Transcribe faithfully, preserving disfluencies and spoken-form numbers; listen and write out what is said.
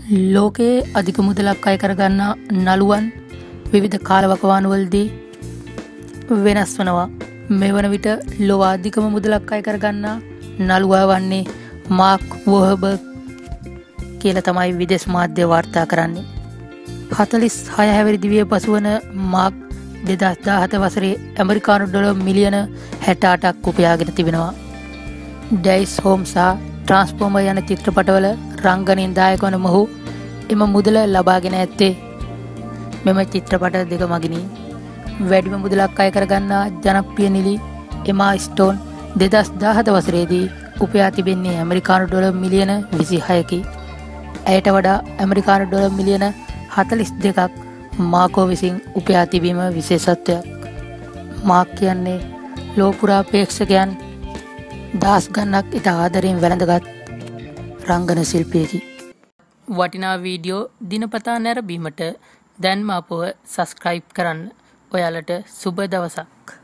ලෝකයේ අධික මුදලක් අය කරගන්නා නළුවන් විවිධ කාලවකවානුවලදී වෙනස් වනවා. මේ වන විට ලොව අධිකම මුදලක් අය කරගන්නා නළුවා වන්නේ මාක් වෝහබර්ග් කියලා තමයි විදේශ මාධ්‍ය වාර්තා කරන්නේ. හතළිස් හය හැවිරිදි විය පසුවන මාක් දෙදහස් දාහත වසරේ ඇමරිකානු ඩොලර් මිලියන හැට අටක් උපයාගෙන තිබෙනවා. ඩැයිස් හෝම් සහ ට්‍රාන්ස්ෆෝමර් යන චිත්‍රපටවල රංගනයෙන් දායක වන මොහු එම මුදල ලබාගෙන ඇත්තේ මෙම චිත්‍රපට දෙක මගිනි. වැඩිම මුදලක් අය කරගන්නා ජනප්‍රිය නිලි එමා ස්ටෝන් දෙදහස් දාහත වසරේදී උපයා තිබෙන්නේ ඇමරිකානු ඩොලර් මිලියන විසිහයකි. ඇයට වඩා ඇමරිකානු ඩොලර් මිලියන හතළිස් දෙකක් මාකෝ විසින් උපයා තිබීම විශේෂත්වයක්. මාක් කියන්නේ ලෝපුරා ප්‍රේක්ෂකයන් දහස් ගණනක් ඉතා ආදරයෙන් වැළඳගත් රංගන ශිල්පියෙකි. වටිනා වීඩියෝ දිනපතා නැරඹීමට දැන්ම අපව සබ්ස්ක්‍රයිබ් කරන්න. ඔයාලට සුබ දවසක්.